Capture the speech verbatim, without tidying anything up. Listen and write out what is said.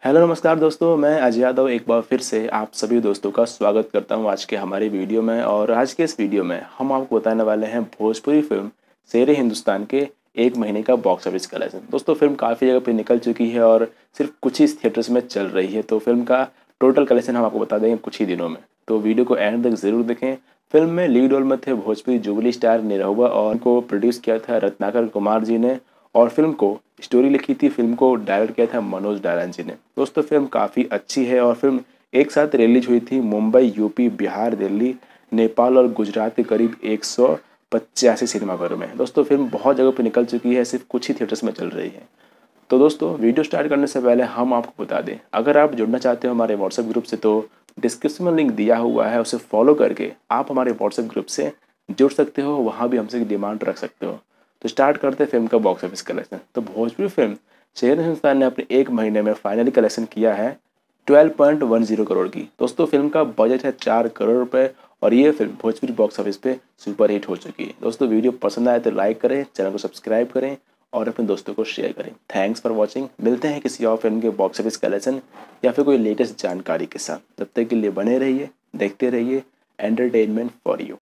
Hello नमस्कार दोस्तों, मैं अजय यादव एक बार फिर से आप सभी दोस्तों का स्वागत करता हूं आज के हमारी वीडियो में। और आज के इस वीडियो में हम आपको बताने वाले हैं भोजपुरी फिल्म शेरे हिंदुस्तान के एक महीने का बॉक्स ऑफिस कलेक्शन। दोस्तों फिल्म काफ़ी जगह पे निकल चुकी है और सिर्फ कुछ ही थिएटर्स में चल रही है, तो फिल्म का टोटल कलेक्शन हम आपको बता देंगे कुछ ही दिनों में, तो वीडियो को एंड तक ज़रूर देखें। फिल्म में लीड रोल में थे भोजपुरी जुबली स्टार निरहुआ और उनको प्रोड्यूस किया था रत्नाकर कुमार जी ने, और फिल्म को स्टोरी लिखी थी, फिल्म को डायरेक्ट किया था मनोज डायरन जी ने। दोस्तों फिल्म काफ़ी अच्छी है और फिल्म एक साथ रिलीज हुई थी मुंबई, यूपी, बिहार, दिल्ली, नेपाल और गुजरात के करीब एक सौ पचासी सिनेमाघरों में। दोस्तों फिल्म बहुत जगह पर निकल चुकी है, सिर्फ कुछ ही थिएटर्स में चल रही है। तो दोस्तों वीडियो स्टार्ट करने से पहले हम आपको बता दें, अगर आप जुड़ना चाहते हो हमारे व्हाट्सएप ग्रुप से तो डिस्क्रिप्शन में लिंक दिया हुआ है, उसे फॉलो करके आप हमारे व्हाट्सएप ग्रुप से जुड़ सकते हो, वहाँ भी हमसे डिमांड रख सकते हो। तो स्टार्ट करते हैं फिल्म का बॉक्स ऑफिस कलेक्शन। तो भोजपुरी फिल्म शेर हिंदुस्तान ने अपने एक महीने में फाइनली कलेक्शन किया है twelve point one zero crore की। दोस्तों फिल्म का बजट है चार करोड़ रुपए और ये फिल्म भोजपुरी बॉक्स ऑफिस पे सुपर हिट हो चुकी है। दोस्तों वीडियो पसंद आए तो लाइक करें, चैनल को सब्सक्राइब करें और अपने दोस्तों को शेयर करें। Thanks for watching. मिलते हैं किसी और फिल्म के बॉक्स ऑफिस कलेक्शन या फिर कोई लेटेस्ट जानकारी के साथ। तब तक के लिए बने रहिए, देखते रहिए एंटरटेनमेंट फॉर यू।